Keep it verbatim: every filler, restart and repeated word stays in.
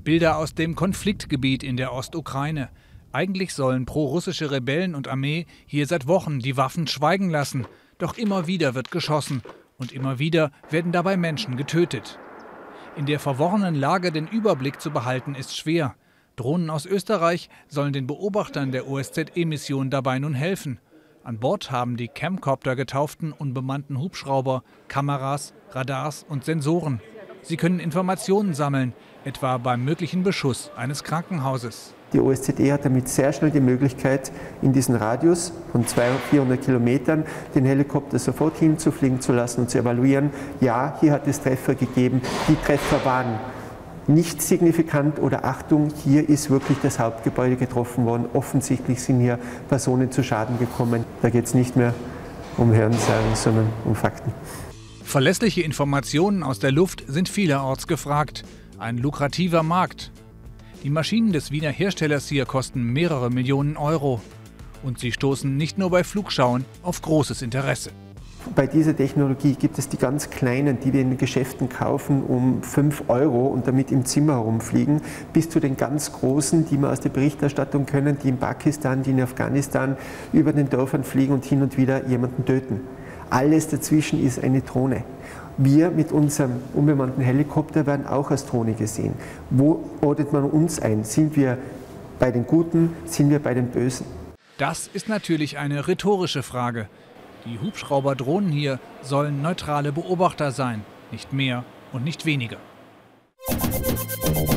Bilder aus dem Konfliktgebiet in der Ostukraine. Eigentlich sollen prorussische Rebellen und Armee hier seit Wochen die Waffen schweigen lassen. Doch immer wieder wird geschossen und immer wieder werden dabei Menschen getötet. In der verworrenen Lage den Überblick zu behalten, ist schwer. Drohnen aus Österreich sollen den Beobachtern der O S Z E-Mission dabei nun helfen. An Bord haben die Camcopter getauften unbemannten Hubschrauber Kameras, Radars und Sensoren. Sie können Informationen sammeln, etwa beim möglichen Beschuss eines Krankenhauses. Die O S Z E hat damit sehr schnell die Möglichkeit, in diesen Radius von zweihundert, vierhundert Kilometern den Helikopter sofort hinzufliegen zu lassen und zu evaluieren, ja, hier hat es Treffer gegeben, die Treffer waren nicht signifikant oder Achtung, hier ist wirklich das Hauptgebäude getroffen worden, offensichtlich sind hier Personen zu Schaden gekommen. Da geht es nicht mehr um Hörensagen, sondern um Fakten. Verlässliche Informationen aus der Luft sind vielerorts gefragt. Ein lukrativer Markt. Die Maschinen des Wiener Herstellers hier kosten mehrere Millionen Euro. Und sie stoßen nicht nur bei Flugschauen auf großes Interesse. Bei dieser Technologie gibt es die ganz kleinen, die wir in den Geschäften kaufen, um fünf Euro und damit im Zimmer herumfliegen, bis zu den ganz großen, die wir aus der Berichterstattung kennen, die in Pakistan, die in Afghanistan über den Dörfern fliegen und hin und wieder jemanden töten. Alles dazwischen ist eine Drohne. Wir mit unserem unbemannten Helikopter werden auch als Drohne gesehen. Wo ordnet man uns ein? Sind wir bei den Guten, sind wir bei den Bösen? Das ist natürlich eine rhetorische Frage. Die Hubschrauberdrohnen hier sollen neutrale Beobachter sein, nicht mehr und nicht weniger.